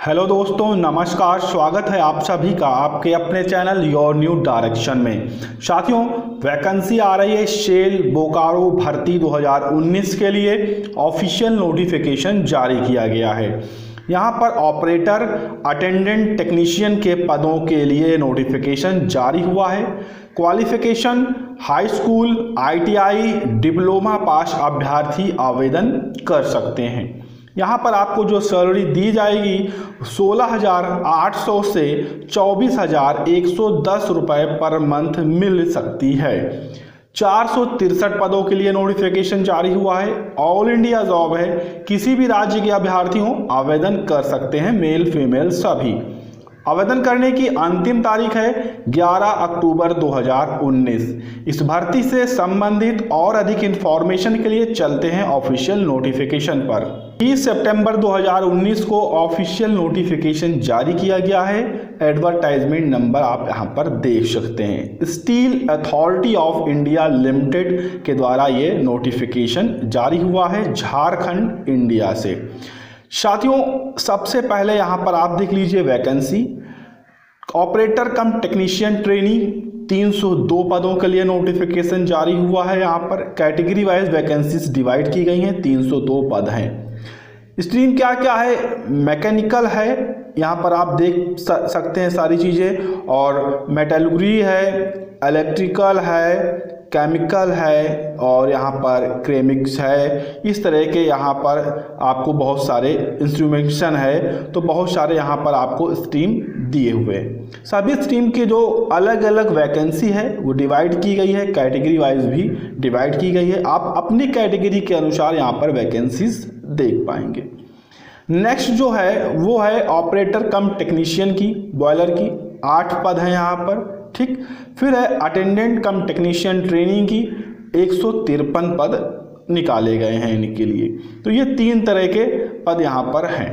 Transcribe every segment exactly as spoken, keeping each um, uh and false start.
Hello दोस्तों, नमस्कार। स्वागत है आप सभी का आपके अपने चैनल योर न्यू डायरेक्शन में। साथियों, वैकेंसी आ रही है शेल बोकारो भर्ती दो हज़ार उन्नीस के लिए ऑफिशियल नोटिफिकेशन जारी किया गया है। यहाँ पर ऑपरेटर, अटेंडेंट, टेक्नीशियन के पदों के लिए नोटिफिकेशन जारी हुआ है। Qualification high school, I T I, diploma pass अभ्यर्थी आवेदन कर सकते हैं। यहाँ पर आपको जो सैलरी दी जाएगी सोलह हज़ार आठ सौ से चौबीस हज़ार एक सौ दस रुपये पर मंथ मिल सकती है। चार सौ तिरसठ पदों के लिए नोटिफिकेशन जारी हुआ है। ऑल इंडिया जॉब है, किसी भी राज्य के अभ्यर्थी हो आवेदन कर सकते हैं, मेल फीमेल सभी। आवेदन करने की अंतिम तारीख है ग्यारह अक्टूबर दो हज़ार उन्नीस। इस भर्ती से संबंधित और अधिक इंफॉर्मेशन के लिए चलते हैं ऑफिशियल नोटिफिकेशन पर। तीस सितंबर दो हज़ार उन्नीस को ऑफिशियल नोटिफिकेशन जारी किया गया है। एडवर्टाइजमेंट नंबर आप यहां पर देख सकते हैं। Steel Authority of India Limited के द्वारा ये नोटिफिकेशन जारी हुआ है झारखंड, इंडिया से। साथियों, सबसे पहले यहां पर आप देख लीजिए vacancy. Operator cum technician trainee तीन सौ दो पदों के लिए नोटिफिकेशन जारी हुआ है। यहाँ पर कैटेगरी वाइज वैकेंसीज डिवाइड की गई हैं, तीन सौ दो पद हैं। स्ट्रीम क्या क्या है? मैकेनिकल है, यहाँ पर आप देख सकते हैं सारी चीज़ें, और मेटलर्जी है, इलेक्ट्रिकल है, केमिकल है, और यहाँ पर क्रेमिक्स है। इस तरह के यहाँ पर आपको बहुत सारे इंस्ट्रूमेंटेशन है, तो बहुत सारे यहाँ पर आपको स्ट्रीम दिए हुए हैं। सभी स्ट्रीम के जो अलग अलग वैकेंसी है वो डिवाइड की गई है, कैटेगरी वाइज भी डिवाइड की गई है। आप अपनी कैटेगरी के अनुसार यहाँ पर वैकेंसीज देख पाएंगे। नेक्स्ट जो है वो है ऑपरेटर कम टेक्नीशियन की, बॉयलर की, आठ पद हैं यहाँ पर, ठीक। फिर है अटेंडेंट कम टेक्नीशियन ट्रेनिंग की, एक सौ तिरपन पद निकाले गए हैं इनके लिए। तो ये तीन तरह के पद यहाँ पर हैं।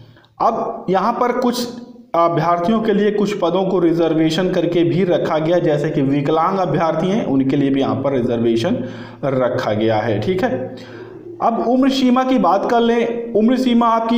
अब यहाँ पर कुछ अभ्यर्थियों के लिए कुछ पदों को रिजर्वेशन करके भी रखा गया, जैसे कि विकलांग अभ्यर्थी हैं उनके लिए भी यहाँ पर रिजर्वेशन रखा गया है, ठीक है। अब उम्र सीमा की बात कर लें। उम्र सीमा आपकी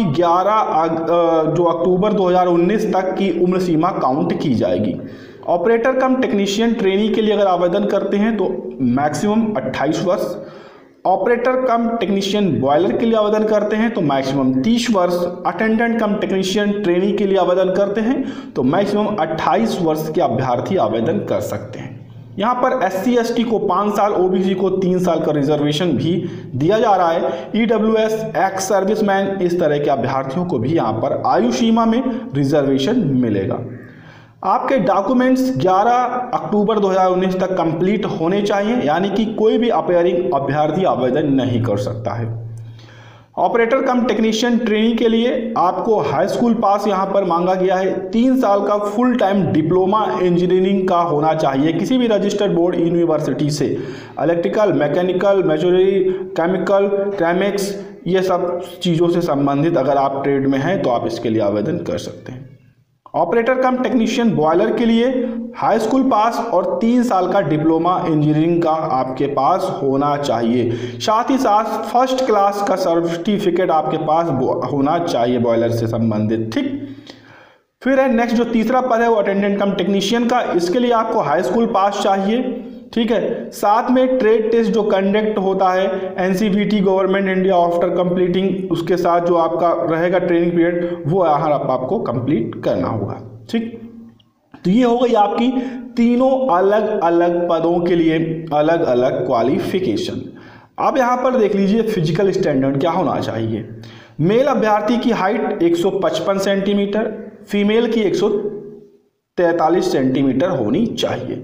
ग्यारह जो अक्टूबर दो हज़ार उन्नीस तक की उम्र सीमा काउंट की जाएगी। ऑपरेटर कम टेक्नीशियन ट्रेनी के लिए अगर आवेदन करते हैं तो मैक्सिमम अट्ठाईस वर्ष। ऑपरेटर कम टेक्नीशियन बॉयलर के लिए आवेदन करते हैं तो मैक्सिमम तीस वर्ष। अटेंडेंट कम टेक्नीशियन ट्रेनी के लिए आवेदन करते हैं तो मैक्सिमम अट्ठाईस वर्ष के अभ्यर्थी आवेदन कर सकते हैं। यहाँ पर एस सी एस टी को पाँच साल, ओ बी सी को तीन साल का रिजर्वेशन भी दिया जा रहा है। E W S, ex serviceman, इस तरह के अभ्यर्थियों को भी यहाँ पर आयु सीमा में रिजर्वेशन मिलेगा। आपके डॉक्यूमेंट्स ग्यारह अक्टूबर दो हज़ार उन्नीस तक कंप्लीट होने चाहिए, यानी कि कोई भी अपेयरिंग अभ्यर्थी आवेदन नहीं कर सकता है। ऑपरेटर कम टेक्नीशियन ट्रेनिंग के लिए आपको हाई स्कूल पास यहाँ पर मांगा गया है। तीन साल का फुल टाइम डिप्लोमा इंजीनियरिंग का होना चाहिए किसी भी रजिस्टर्ड बोर्ड यूनिवर्सिटी से। इलेक्ट्रिकल, मैकेनिकल, मेजोरी, केमिकल, केमिक्स, ये सब चीज़ों से संबंधित अगर आप ट्रेड में हैं तो आप इसके लिए आवेदन कर सकते हैं। ऑपरेटर कम टेक्नीशियन बॉयलर के लिए हाई स्कूल पास और तीन साल का डिप्लोमा इंजीनियरिंग का आपके पास होना चाहिए। साथ ही साथ फर्स्ट क्लास का सर्टिफिकेट आपके पास होना चाहिए बॉयलर से संबंधित, ठीक। फिर है नेक्स्ट जो तीसरा पद है वो अटेंडेंट कम टेक्नीशियन का। इसके लिए आपको हाई स्कूल पास चाहिए, ठीक है। साथ में ट्रेड टेस्ट जो कंडक्ट होता है N C V T government India after completing, उसके साथ जो आपका रहेगा ट्रेनिंग पीरियड वो यहाँ आप आपको कंप्लीट करना होगा, ठीक। तो ये हो गई आपकी तीनों अलग अलग पदों के लिए अलग अलग क्वालिफिकेशन। अब यहाँ पर देख लीजिए फिजिकल स्टैंडर्ड क्या होना चाहिए। मेल अभ्यर्थी की हाइट एक सौ पचपन सेंटीमीटर, फीमेल की एक सौ तैंतालीस सेंटीमीटर होनी चाहिए।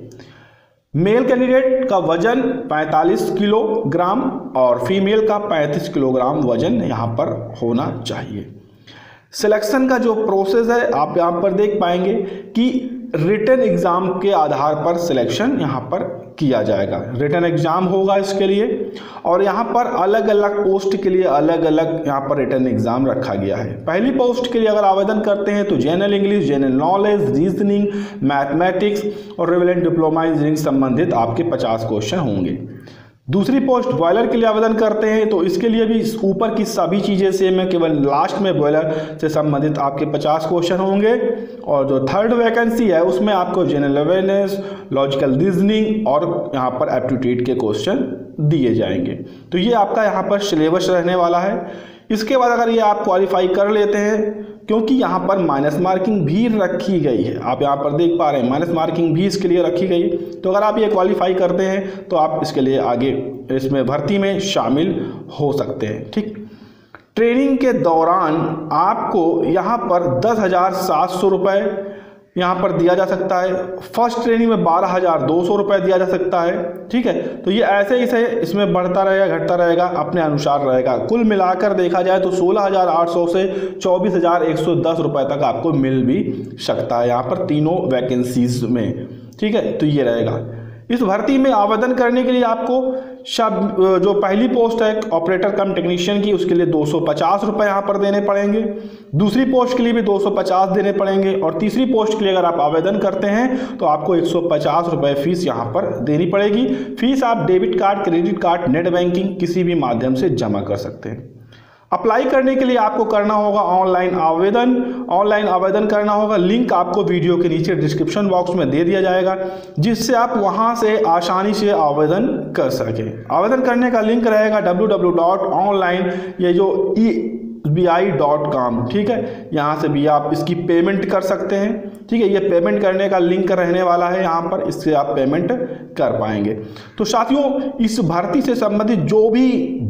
मेल कैंडिडेट का वजन पैंतालीस किलोग्राम और फीमेल का पैंतीस किलोग्राम वजन यहाँ पर होना चाहिए। सिलेक्शन का जो प्रोसेस है आप यहाँ पर देख पाएंगे कि रिटन एग्जाम के आधार पर सिलेक्शन यहाँ पर किया जाएगा। रिटन एग्जाम होगा इसके लिए, और यहाँ पर अलग अलग पोस्ट के लिए अलग अलग यहाँ पर रिटन एग्जाम रखा गया है। पहली पोस्ट के लिए अगर आवेदन करते हैं तो general English, general knowledge, reasoning, mathematics और रिलेवेंट डिप्लोमा इंजीनियरिंग संबंधित आपके पचास क्वेश्चन होंगे। दूसरी पोस्ट बॉयलर के लिए आवेदन करते हैं तो इसके लिए भी ऊपर की सभी चीज़ें सेम है, केवल लास्ट में बॉयलर से संबंधित आपके पचास क्वेश्चन होंगे। और जो थर्ड वैकेंसी है उसमें आपको जनरल अवेयरनेस, लॉजिकल रीजनिंग और यहाँ पर एप्टीट्यूड के क्वेश्चन दिए जाएंगे। तो ये आपका यहाँ पर सिलेबस रहने वाला है। इसके बाद अगर ये आप क्वालिफाई कर लेते हैं, क्योंकि यहाँ पर माइनस मार्किंग भी रखी गई है, आप यहाँ पर देख पा रहे हैं माइनस मार्किंग भी इसके लिए रखी गई, तो अगर आप ये क्वालिफाई करते हैं तो आप इसके लिए आगे इसमें भर्ती में शामिल हो सकते हैं। ठीक, ट्रेनिंग के दौरान आपको यहाँ पर दस हज़ार सात सौ रुपये यहाँ पर दिया जा सकता है। फर्स्ट ट्रेनिंग में बारह हज़ार दो सौ रुपये दिया जा सकता है। ठीक है, तो ये ऐसे ही से इसमें बढ़ता रहेगा घटता रहेगा, अपने अनुसार रहेगा। कुल मिलाकर देखा जाए तो सोलह हज़ार आठ सौ से चौबीस हज़ार एक सौ दस रुपये तक आपको मिल भी सकता है यहाँ पर तीनों वैकेंसीज में। ठीक है, तो ये रहेगा। इस भर्ती में आवेदन करने के लिए आपको शब जो पहली पोस्ट है ऑपरेटर कम टेक्नीशियन की, उसके लिए दो सौ पचास रुपये यहाँ पर देने पड़ेंगे। दूसरी पोस्ट के लिए भी दो सौ पचास देने पड़ेंगे और तीसरी पोस्ट के लिए अगर आप आवेदन करते हैं तो आपको एक सौ पचास रुपये फीस यहाँ पर देनी पड़ेगी। फीस आप debit card, credit card, net banking किसी भी माध्यम से जमा कर सकते हैं। अप्लाई करने के लिए आपको करना होगा ऑनलाइन आवेदन। ऑनलाइन आवेदन करना होगा, लिंक आपको वीडियो के नीचे डिस्क्रिप्शन बॉक्स में दे दिया जाएगा, जिससे आप वहां से आसानी से आवेदन कर सकें। आवेदन करने का लिंक रहेगा W W W dot online ये जो E B I dot com. ठीक है, यहाँ से भी आप इसकी पेमेंट कर सकते हैं। ठीक है, ये पेमेंट करने का लिंक रहने वाला है यहाँ पर, इससे आप पेमेंट कर पाएंगे। तो साथियों, इस भर्ती से संबंधित जो भी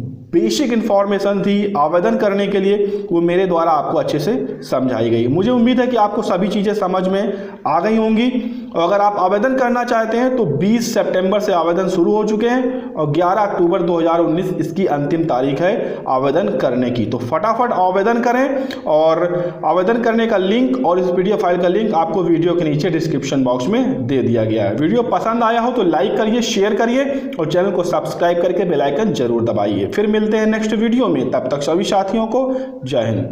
बेसिक इन्फॉर्मेशन थी आवेदन करने के लिए वो मेरे द्वारा आपको अच्छे से समझाई गई। मुझे उम्मीद है कि आपको सभी चीज़ें समझ में आ गई होंगी। और अगर आप आवेदन करना चाहते हैं तो बीस सितंबर से आवेदन शुरू हो चुके हैं और ग्यारह अक्टूबर दो हज़ार उन्नीस इसकी अंतिम तारीख है आवेदन करने की। तो फटाफट आवेदन करें और आवेदन करने का लिंक और इस पीडीएफ फाइल का लिंक आपको वीडियो के नीचे डिस्क्रिप्शन बॉक्स में दे दिया गया है। वीडियो पसंद आया हो तो लाइक करिए, शेयर करिए और चैनल को सब्सक्राइब करके बेल आइकन जरूर दबाइए। फिर मिलते हैं नेक्स्ट वीडियो में, तब तक सभी साथियों को जय हिंद।